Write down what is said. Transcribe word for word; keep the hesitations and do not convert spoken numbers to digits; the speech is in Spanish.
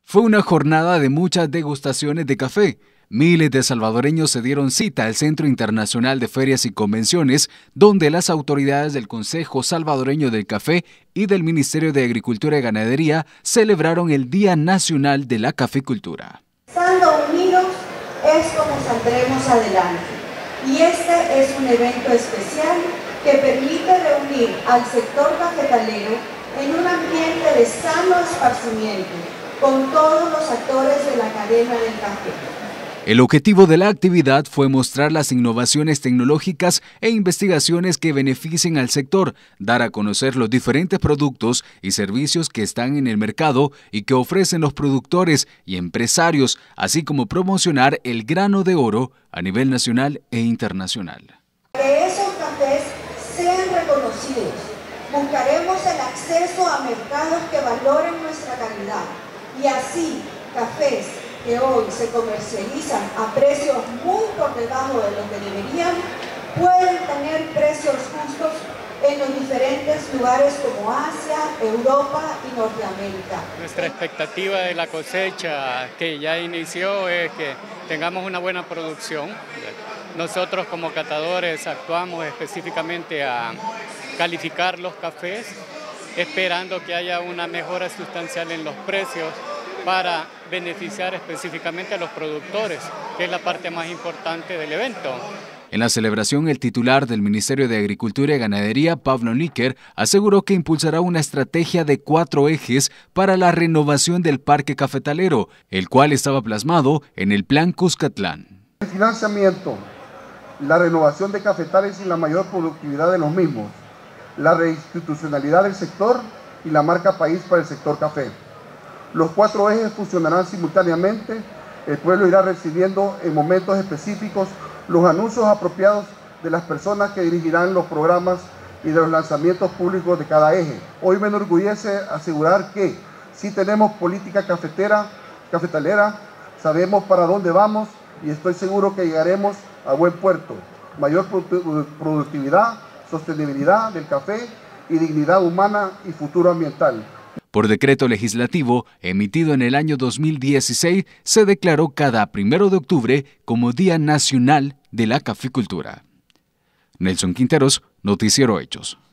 Fue una jornada de muchas degustaciones de café. Miles de salvadoreños se dieron cita al Centro Internacional de Ferias y Convenciones, donde las autoridades del Consejo Salvadoreño del Café y del Ministerio de Agricultura y Ganadería celebraron el Día Nacional de la Caficultura. Estando unidos es como saldremos adelante. Y este es un evento especial que permite reunir al sector cafetalero en un ambiente de sano esparcimiento con todos los actores de la cadena del café. El objetivo de la actividad fue mostrar las innovaciones tecnológicas e investigaciones que beneficien al sector, dar a conocer los diferentes productos y servicios que están en el mercado y que ofrecen los productores y empresarios, así como promocionar el grano de oro a nivel nacional e internacional. Que esos cafés sean reconocidos. Buscaremos el acceso a mercados que valoren nuestra calidad y así cafés que hoy se comercializan a precios muy por debajo de los que deberían, pueden tener precios justos en los diferentes lugares como Asia, Europa y Norteamérica. Nuestra expectativa de la cosecha que ya inició es que tengamos una buena producción. Nosotros como catadores actuamos específicamente a calificar los cafés, esperando que haya una mejora sustancial en los precios para beneficiar específicamente a los productores, que es la parte más importante del evento. En la celebración, el titular del Ministerio de Agricultura y Ganadería, Pablo Níquer, aseguró que impulsará una estrategia de cuatro ejes para la renovación del parque cafetalero, el cual estaba plasmado en el Plan Cuscatlán. El financiamiento, la renovación de cafetales y la mayor productividad de los mismos, la reinstitucionalidad del sector y la marca país para el sector café. Los cuatro ejes funcionarán simultáneamente. El pueblo irá recibiendo en momentos específicos los anuncios apropiados de las personas que dirigirán los programas y de los lanzamientos públicos de cada eje. Hoy me enorgullece asegurar que sí tenemos política cafetera, cafetalera, sabemos para dónde vamos y estoy seguro que llegaremos a buen puerto. Mayor productividad, sostenibilidad del café y dignidad humana y futuro ambiental. Por decreto legislativo emitido en el año dos mil dieciséis, se declaró cada primero de octubre como Día Nacional de la Caficultura. Nelson Quinteros, Noticiero Hechos.